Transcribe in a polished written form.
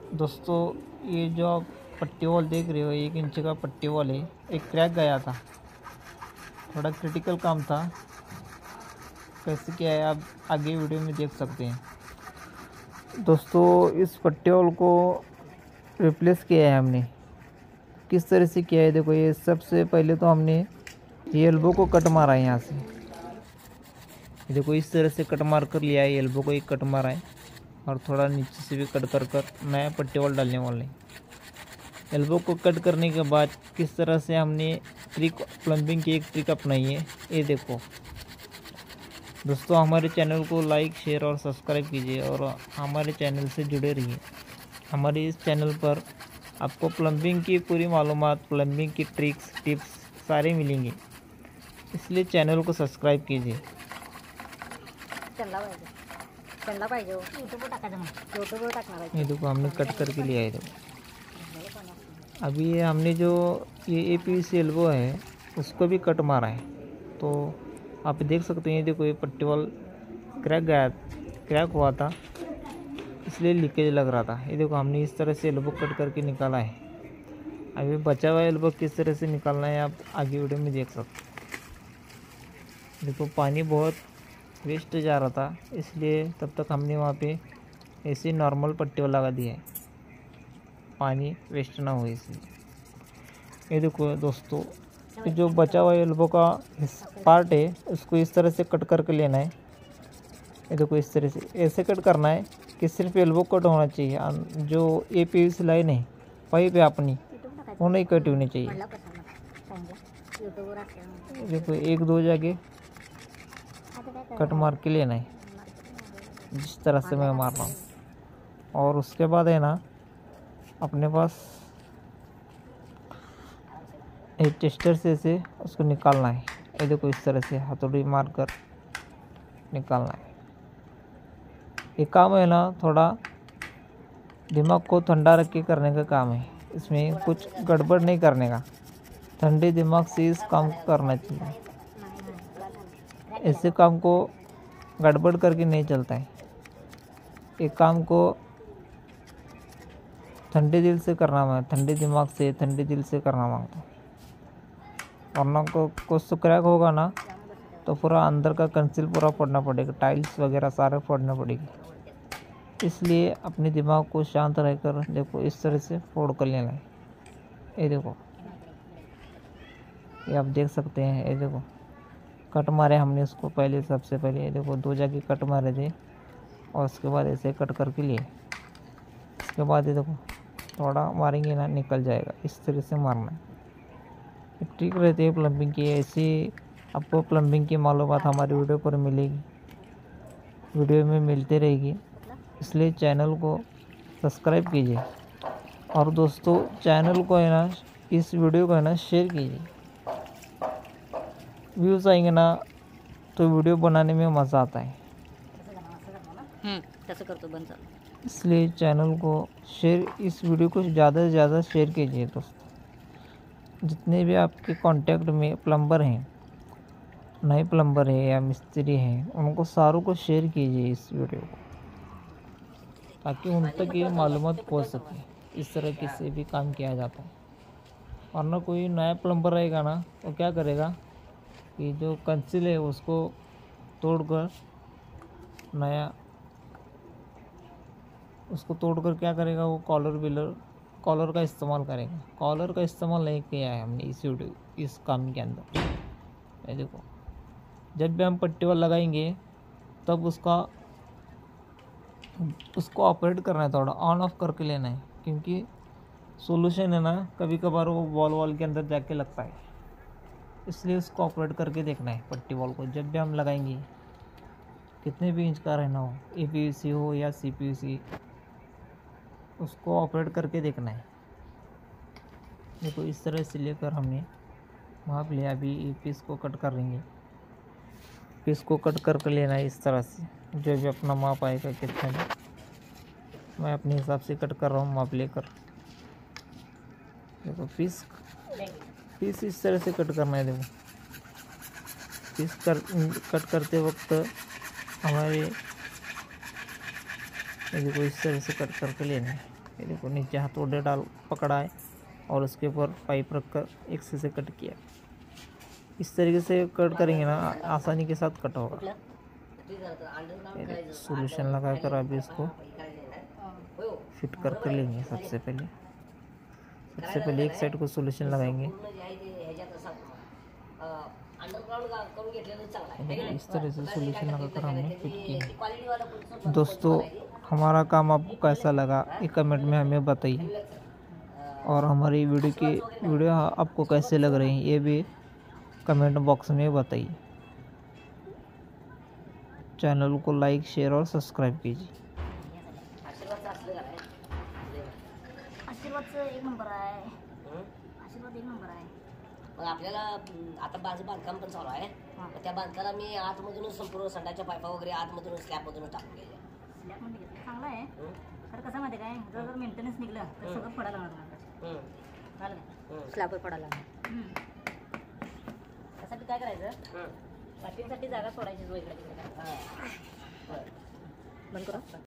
दोस्तों, ये जो आप पट्टी वॉल देख रहे हो 1 इंच का पट्टी वॉल है। एक क्रैक गया था, थोड़ा क्रिटिकल काम था। कैसे क्या है आप आगे वीडियो में देख सकते हैं। दोस्तों, इस पट्टी वॉल को रिप्लेस किया है हमने। किस तरह से किया है देखो, ये सबसे पहले तो हमने ये एल्बो को कट मारा है यहाँ से। देखो इस तरह से कट मार कर लिया है, एल्बो को एक कट मारा है और थोड़ा नीचे से भी कट कर नया पट्टी वॉल डालने वाले हैं। एल्बो को कट करने के बाद किस तरह से हमने ट्रिक प्लम्बिंग की एक ट्रिक अपनाई है, ये देखो। दोस्तों, हमारे चैनल को लाइक शेयर और सब्सक्राइब कीजिए और हमारे चैनल से जुड़े रहिए। हमारे इस चैनल पर आपको प्लम्बिंग की पूरी मालूमात, प्लम्बिंग की ट्रिक्स टिप्स सारे मिलेंगे, इसलिए चैनल को सब्सक्राइब कीजिए। ये देखो हमने कट करके लिया है। देखो अभी ये हमने जो ये APVC एल्बो है उसको भी कट मारा है, तो आप देख सकते हैं। देखो ये पट्टी वॉल क्रैक हुआ था, इसलिए लीकेज लग रहा था। ये देखो हमने इस तरह से एल्बो कट करके निकाला है। अभी बचा हुआ एल्बो किस तरह से निकालना है आप आगे वीडियो में देख सकते हैं। देखो पानी बहुत वेस्ट जा रहा था, इसलिए तब तक हमने वहाँ पे ऐसे नॉर्मल पट्टी लगा दिया है, पानी वेस्ट ना हो इसलिए। ये देखो दोस्तों, जो बचा हुआ एल्बो का पार्ट है उसको इस तरह से कट करके लेना है। ये देखो इस तरह से ऐसे कट करना है कि सिर्फ एल्बो कट होना चाहिए, जो APVC लाइन है पाइप है अपनी वो नहीं कट होनी चाहिए। देखो 1-2 जगह कट मार के लेना है, जिस तरह से मैं मार रहा हूँ। और उसके बाद है ना, अपने पास एक टेस्टर से इसे उसको निकालना है। ये देखो इस तरह से हथौड़ी मार कर निकालना है। ये काम है ना, थोड़ा दिमाग को ठंडा रख के करने का काम है, इसमें कुछ गड़बड़ नहीं करने का। ठंडे दिमाग से इस काम को करना चाहिए, ऐसे काम को गड़बड़ करके नहीं चलता है। एक काम को ठंडे दिल से करना है, ठंडे दिमाग से ठंडे दिल से करना मांगता है। वरना को कुछ तो क्रैक होगा ना, तो पूरा अंदर का कंसील पूरा फोड़ना पड़ेगा, टाइल्स वगैरह सारे फोड़ना पड़ेगी। इसलिए अपने दिमाग को शांत रहकर देखो इस तरह से फोड़ कर लेना है। ये देखो, ये आप देख सकते हैं। ये देखो कट मारे हमने उसको पहले, सबसे पहले ये देखो 2 जगह कट मारे थे और उसके बाद ऐसे कट करके लिए। उसके बाद ये देखो थोड़ा मारेंगे ना, निकल जाएगा। इस तरह से मारना है, ट्रिक रहती है प्लम्बिंग की। ऐसी आपको प्लम्बिंग की मालूमात हमारी वीडियो पर मिलेगी, वीडियो में मिलती रहेगी, इसलिए चैनल को सब्सक्राइब कीजिए। और दोस्तों, चैनल को है ना, इस वीडियो को है ना शेयर कीजिए। व्यूज़ आएंगे ना तो वीडियो बनाने में मज़ा आता है, इसलिए चैनल को शेयर, इस वीडियो को ज़्यादा से ज़्यादा शेयर कीजिए। दोस्तों, जितने भी आपके कांटेक्ट में प्लम्बर हैं, नए प्लम्बर है या मिस्त्री हैं, उनको सारों को शेयर कीजिए इस वीडियो को, ताकि उन तक ये मालूमात पहुंच सके इस तरह किसी भी काम किया जाता है। वरना कोई नया प्लम्बर रहेगा ना, वो क्या करेगा कि जो कंसील है उसको तोड़कर क्या करेगा, वो कॉलर का इस्तेमाल करेगा। कॉलर का इस्तेमाल नहीं किया है हमने इस काम के अंदर। ये देखो, जब भी हम पट्टी वाल लगाएंगे तब उसको ऑपरेट करना है, थोड़ा ऑन ऑफ करके लेना है, क्योंकि सॉल्यूशन है ना कभी कभार वो वॉल के अंदर जाके लगता है, इसलिए उसको ऑपरेट करके देखना है। पट्टी वॉल को जब भी हम लगाएंगे, कितने भी इंच का रहना हो, APVC हो या CPVC, उसको ऑपरेट करके देखना है। देखो इस तरह से लेकर हमने माप लिया। अभी ये पीस को कट कर लेंगे, पीस को कट करके लेना है इस तरह से, जो भी अपना माप आएगा कितना भी। मैं अपने हिसाब से कट कर रहा हूँ माप लेकर। देखो पीस इस तरह से कट करना है। देखो पीस कट करते वक्त हमारे, देखो इस तरह से कट करके लेना है। ये देखो नीचे हथौड़े डाल पकड़ा है और उसके ऊपर पाइप रखकर एक से कट किया। इस तरीके से कट करेंगे ना आसानी के साथ कट होगा। सॉल्यूशन लगाकर अभी इसको फिट कर लेंगे। सबसे पहले एक साइड को सॉल्यूशन लगाएंगे। इस तरह से सॉल्यूशन लगाकर हमने फिट किया। दोस्तों हमारा काम आपको कैसा लगा ये कमेंट में हमें बताइए, और हमारी वीडियो आपको कैसे लग रही है ये भी कमेंट बॉक्स में बताइए। चैनल को लाइक, शेयर और सब्सक्राइब कीजिए। आशीर्वादचं एक नंबर आहे। आशीर्वाद एक नंबर आहे। मग आपल्याला आता बांधकाम पण चालू आहे। मग त्या बांधकामाला मी आतमधूनच संपूर्ण संडाच्या पाईपा वगैरे आतमधूनच स्लॅबमधूनच टाकून गेले। स्लॅबमध्ये घेतलं चांगलं आहे। तर कसं माहिती काय, जर मेंटेनन्स निघलं तर सगळं पडायला लागणार। झालं का? स्लॅबवर पडायला त्यासाठी काय करायचं, पार्किंगसाठी जागा सोडायची जो इकडे तिकडे। बंद करू।